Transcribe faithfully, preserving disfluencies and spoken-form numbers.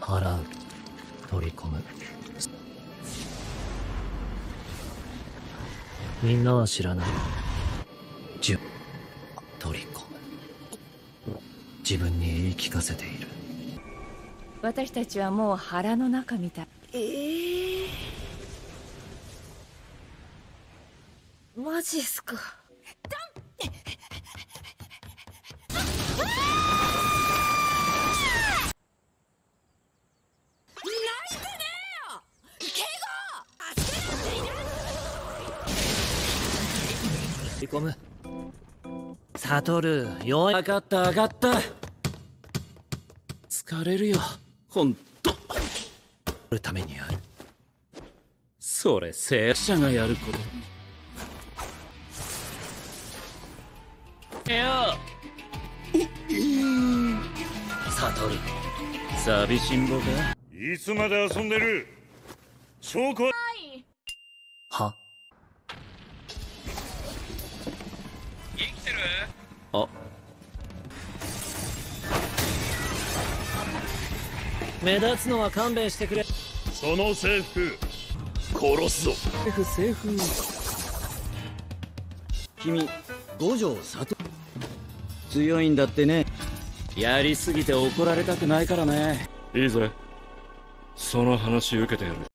払う。取り込む。みんなは知らない。じ取り込む。自分に言い聞かせている。 私たちはもう腹の中みたい。ええー、マジっすか。 取り込む。サトル、弱い。上がった上がった。疲れるよ。ほんと。るためにある。それ聖者がやること。よサトル、寂しんぼか。 いつまで遊んでる。証拠は。 生きてる。 あ、目立つのは勘弁してくれ。 その制服殺すぞ。 セーフセーフ。 君五条悟強いんだってね。 やりすぎて怒られたくないからね。 いいぜ、その話受けてやる。